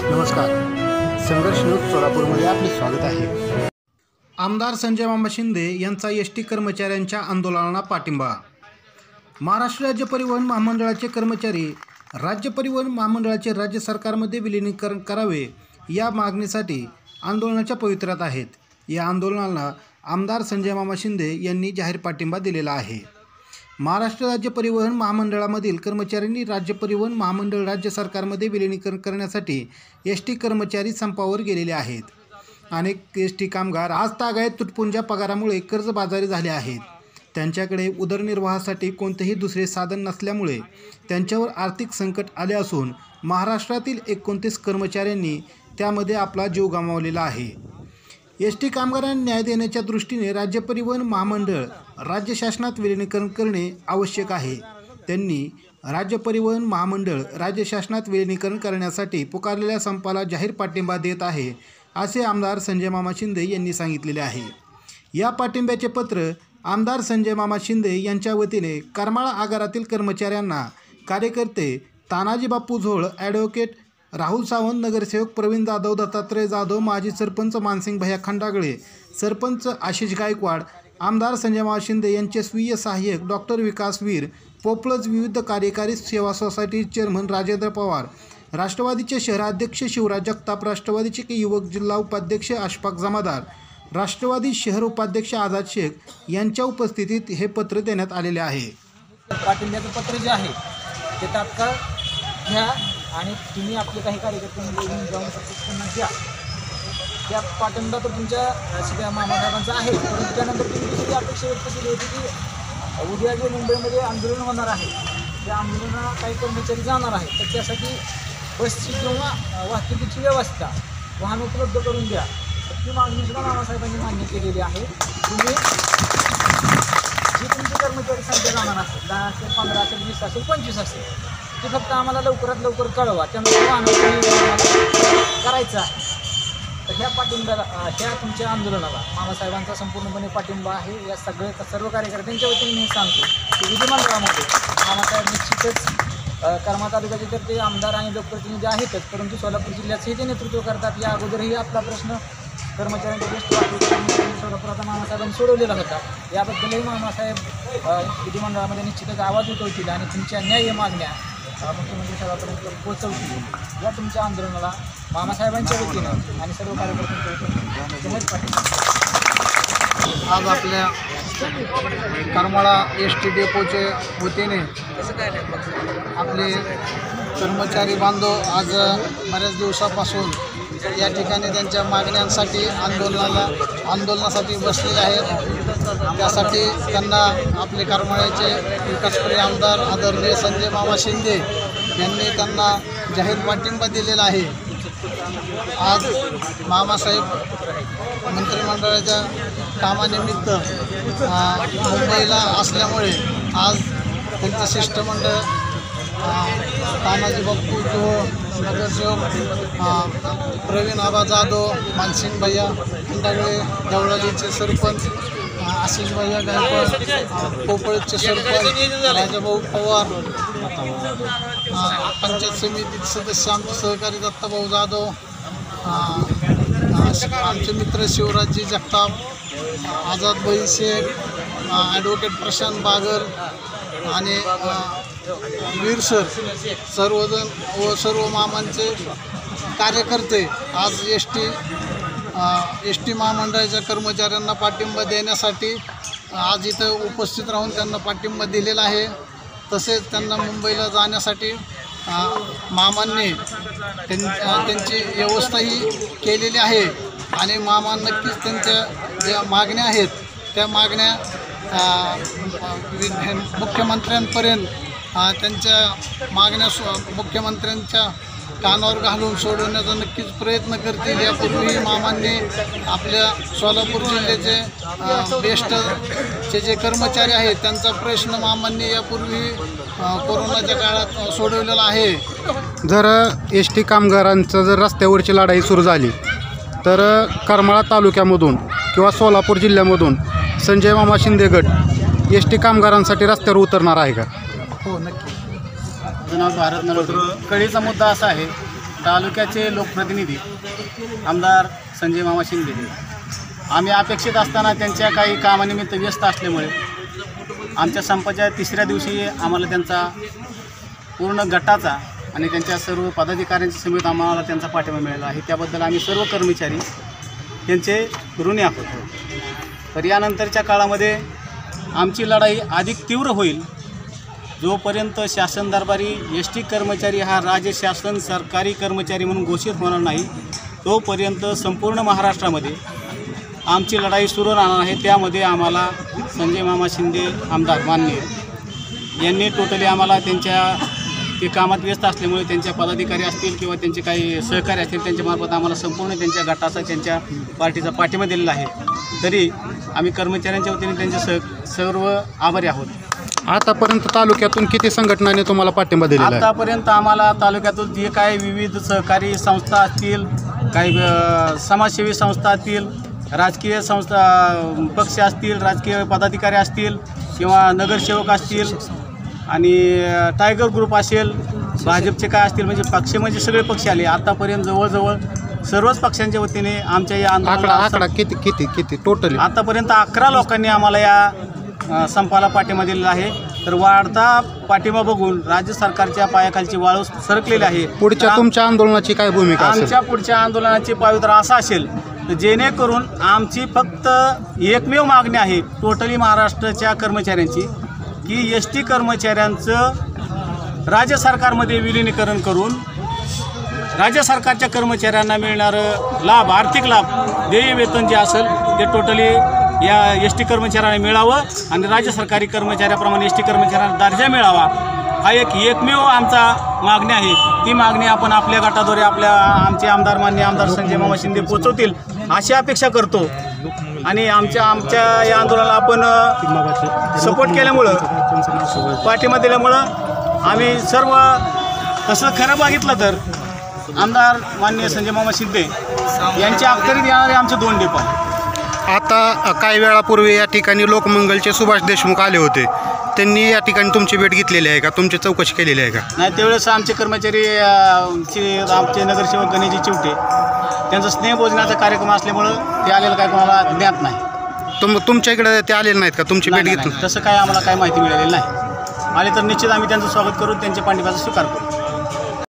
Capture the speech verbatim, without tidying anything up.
नमस्कार, संघर्ष न्यूज सोलापूरमध्ये आपले स्वागत आहे। आमदार संजय मामा शिंदे यांचा एस टी कर्मचाऱ्यांच्या आंदोलनाला पाठिंबा। महाराष्ट्र राज्य परिवहन महामंडळाचे कर्मचारी राज्य परिवहन महामंडळाचे राज्य सरकारमध्ये विलीनीकरण करावे या मागणीसाठी आंदोलनाच्या पवित्र्यात आहेत। या आंदोलनाला आमदार संजय मामा शिंदे यांनी जाहीर पाठिंबा दिलेला आहे। महाराष्ट्र राज्य परिवहन महामंडळामधील कर्मचाऱ्यांनी राज्य परिवहन महामंडळ राज्य सरकारमध्ये विलीनीकरण करण्यासाठी एस टी कर्मचारी संपावर गेलेले आहेत। अनेक एस टी कामगार आज तागायत तुटपुंजा पगारामुळे कर्जबाजारी झाले आहेत। त्यांच्याकडे उदरनिर्वाहासाठी कोणतेही दुसरे साधन नसल्यामुळे त्यांच्यावर आर्थिक संकट आले असून महाराष्ट्रातील एकोणतीस कर्मचाऱ्यांनी त्यामध्ये आपला जीव गमावलेला आहे। एस टी कामगारांना न्याय देण्याच्या दृष्टीने राज्य परिवहन महामंडळ राज्य शासनात विलीनीकरण करणे आवश्यक आहे। त्यांनी राज्य परिवहन महामंडळ राज्य शासनात विलीनीकरण करण्यासाठी पुकारलेल्या संपाला जाहीर पाठिंबा देत आहे, असे आमदार संजय मामा शिंदे यांनी सांगितलेले आहे। या पाठिंब्याचे पत्र आमदार संजय मामा शिंदे यांच्या वतीने करमाळा आगारातील कर्मचाऱ्यांना कार्यकर्ते तानाजी बापू झोळ, ॲडव्होकेट राहुल सावंत, नगरसेवक प्रवीण जाधव, दत्तात्रय जाधव, माजी सरपंच मानसिंग भैया खंडागळे, सरपंच आशिष गायकवाड, आमदार संजय मामा शिंदे यांचे स्वीय सहाय्यक डॉक्टर विकास वीर, पोपलज विविध कार्यकारी सेवा सोसायटी चेअरमन राजेंद्र पवार, राष्ट्रवादीचे शहराध्यक्ष शिवराज जगताप, राष्ट्रवादीचे युवक जिल्हा उपाध्यक्ष अशफाक जमादार, राष्ट्रवादी शहर उपाध्यक्ष आझाद शेख यांच्या उपस्थितीत हे पत्र देण्यात आलेले आहे। पाठिंब्याचं पत्र जे आहे ते तात्काळ घ्या आणि तुम्ही आपले काही कार्यकर्त्यांना घेऊन जाऊन त्यांना द्या। त्या पाठिंबा तर तुमच्या सगळ्या मामासाहेबांचा आहे, परंतु त्यानंतर तुम्ही दुसरी अपेक्षा व्यक्त केली होती की उद्या जे मुंबईमध्ये आंदोलन होणार आहे त्या आंदोलनाला काही कर्मचारी जाणार आहेत, तर त्यासाठी बसची किंवा वाहतुकीची व्यवस्था वाहन उपलब्ध करून द्या। ती मागणीसुद्धा मामासाहेबांनी मान्य केलेली आहे। तुम्ही जी तुमची कर्मचारी संख्या जाणार असेल, दहा असेल, पंधरा असेल, वीस असेल, पंचवीस असेल, ते फक्त आम्हाला लवकरात लवकर कळवा, त्यामुळे वाहन करायचं आहे। तर ह्या पाठिंब्याला ह्या तुमच्या आंदोलनाला मामासाहेबांचा संपूर्णपणे पाठिंबा आहे। या सगळे सर्व कार्यकर्त्यांच्या वतीने मी सांगतो की विधिमंडळामध्ये मामासाहेब निश्चितच करमाळा तालुक्याचे तर ते आमदार आणि लोकप्रतिनिधी आहेतच, परंतु सोलापूर जिल्ह्याचंही ते नेतृत्व करतात। या अगोदरही आपला प्रश्न कर्मचाऱ्यांच्या गोष्टी सोलापुरात मामासाहेबांनी सोडवलेला होता। याबद्दलही मामासाहेब विधिमंडळामध्ये निश्चितच आवाज उठवतील आणि तुमच्या न्याय्य मागण्या मुख्यमंत्री साहेबांपर्यंत पोहोचवतील। या तुमच्या आंदोलनाला मामासाहेबांच्या वतीनं आणि सर्व कार्यकर्त्यांच्या वतीनं आज आपल्या करमाळा एस टी डेपोचे वतीने आपले कर्मचारी बांधव आज बऱ्याच दिवसापासून या ठिकाणी त्यांच्या मागण्यांसाठी आंदोलनाला आंदोलनासाठी बसलेले आहेत। त्यासाठी त्यांना आपले करमाळ्याचे विकासप्रिय आमदार आदरणीय संजय मामा शिंदे यांनी त्यांना जाहीर पाठिंबा दिलेला आहे। आज मामासाहेब मंत्रिमंडळाच्या कामानिमित्त मुंबईला असल्यामुळे आज त्यांचं शिष्टमंडळ तानाजी बापू झोळ, नगरसेवक प्रवीण आबा जाधव, मानसिंग भैया खंडागळे, देवळालीचे सरपंच आशिष भैया गायकवाड, पोपळचे सरपंच राजाभाऊ पवार, पंचायत समितीचे सदस्य आमचे सहकारी दत्ताभाऊ जाधव, आमचे मित्र शिवराजजी जगताप, आझाद भाई शेख, ॲडव्होकेट प्रशांत बागर आणि वीर सर, सर्वजण व सर्व मामांचे कार्यकर्ते आज एस टी एस टी महामंडळाच्या कर्मचाऱ्यांना पाठिंबा देण्यासाठी आज इथं उपस्थित राहून त्यांना पाठिंबा दिलेला आहे। तसेच त्यांना मुंबईला जाण्यासाठी मामांनी त्यांची व्यवस्थाही केलेली आहे आणि मामा नक्कीच त्यांच्या ज्या मागण्या आहेत त्या मागण्या मुख्यमंत्र्यांपर्यंत त्यांच्या मागण्या मुख्यमंत्र्यांच्या कानावर घालून सोडवण्याचा नक्कीच प्रयत्न करतील। यापूर्वी मामांनी आपल्या सोलापूर जिल्ह्याचे बेस्टचे जे कर्मचारी आहेत त्यांचा प्रश्न मामांनी यापूर्वी कोरोनाच्या काळात सोडवलेला आहे। जर एस टी कामगारांचं जर रस्त्यावरची लढाई सुरू झाली तर करमाळा तालुक्यामधून किंवा सोलापूर जिल्ह्यामधून संजय मामा शिंदे गट एस टी कामगारांसाठी रस्त्यावर उतरणार आहे का? हो, नक्की। जुना भारत नगर कळीचा मुद्दा असा आहे तालुक्याचे लोकप्रतिनिधी आमदार संजय मामा शिंदे आम्ही अपेक्षित असताना त्यांच्या काही कामानिमित्त व्यस्त असल्यामुळे आमच्या संपाच्या तिसऱ्या दिवशी आम्हाला त्यांचा पूर्ण गटाचा आणि त्यांच्या सर्व पदाधिकाऱ्यांच्या समेत आम्हाला त्यांचा पाठिंबा मिळाला आहे. त्याबद्दल आम्ही सर्व कर्मचारी त्यांचे ऋणी आहोत. तर यानंतरच्या काळामध्ये आमची लढाई अधिक तीव्र होईल. जोपर्यंत शासन दरबारी एस टी कर्मचारी हा राज्य शासन सरकारी कर्मचारी म्हणून घोषित होणार नाही तोपर्यंत संपूर्ण महाराष्ट्रामध्ये आमची लढाई सुरू राहणार आहे. त्यामध्ये आम्हाला संजय मामा शिंदे आमदार माननीय यांनी टोटली आम्हाला त्यांच्या ते कामात व्यस्त असल्यामुळे त्यांच्या पदाधिकारी असतील किंवा त्यांचे काही सहकारी असतील त्यांच्यामार्फत आम्हाला संपूर्ण त्यांच्या गटाचा त्यांच्या पार्टीचा पाठिंबा दिलेला आहे. तरी आम्ही कर्मचाऱ्यांच्या वतीने त्यांचे सह सर्व आभारी आहोत. आतापर्यंत तालुक्यातून किती संघटनांनी तुम्हाला पाठिंबा दिलेला आहे? आतापर्यंत आम्हाला तालुक्यातून जे काही विविध सहकारी संस्था असतील, काही समाजसेवी संस्था असतील, राजकीय संस्था पक्ष असतील, राजकीय पदाधिकारी असतील किंवा नगरसेवक असतील आणि टायगर ग्रुप असेल, भाजपचे काय असतील, म्हणजे पक्ष म्हणजे सगळे पक्ष आले. आतापर्यंत जवळजवळ सर्वच पक्षांच्या वतीने आमच्या या आकडा आकडा किती किती किती टोटली आतापर्यंत अकरा लोकांनी आम्हाला या संपाला पाठिंबा दिलेला आहे. तर वाढता पाठिंबा बघून राज्य सरकारच्या पायाखालची वाळू सरकलेली आहे. पुढच्या तुमच्या आंदोलनाची काय भूमिका असेल? आमच्या पुढच्या आंदोलनाची पावित्र्य असा असेल जेणेकरून आमची फक्त एकमेव मागणी आहे टोटली महाराष्ट्राच्या कर्मचाऱ्यांची की एस टी कर्मचाऱ्यांचं राज्य सरकारमध्ये विलिनीकरण करून राज्य सरकारच्या कर्मचाऱ्यांना मिळणारं लाभ, आर्थिक लाभ, देय वेतन जे असेल ते टोटली या एस टी कर्मचाऱ्यांना मिळावं आणि राज्य सरकारी कर्मचाऱ्याप्रमाणे एस टी कर्मचाऱ्यांना दर्जा मिळावा हा एक एकमेव आमचा मागणी आहे. ती मागणी आपण आपल्या गटाद्वारे आपल्या आमचे आमदार मान्य आमदार संजय मामा शिंदे पोचवतील अशी अपेक्षा करतो. आणि आमच्या आमच्या या आंदोलनाला आपण सपोर्ट केल्यामुळं, पाठिंबा दिल्यामुळं आम्ही सर्व तसं खरं बघितलं तर आमदार माननीय संजय मामा शिंदे यांच्या अखत्यारीत येणारे आमचे दोन डिपो. आता काही वेळापूर्वी या ठिकाणी लोकमंगलचे सुभाष देशमुख आले होते. त्यांनी या ठिकाणी तुमची भेट घेतलेली आहे का? तुमची चौकशी केलेली आहे का? नाही, त्यावेळेस आमचे कर्मचारी आमचे नगरसेवक गणेशजी चिवटे त्यांचा स्नेहभोजनाचा कार्यक्रम असल्यामुळं ते आलेलं काय कोणाला ज्ञात नाही. तुम तुमच्या इकडे ते आलेले नाहीत का? तुमची भेट घेतली? तसं काय आम्हाला काय माहिती मिळालेली नाही. आले तर निश्चित आम्ही त्यांचं स्वागत करू, त्यांच्या पाठिंब्याचा स्वीकार करू.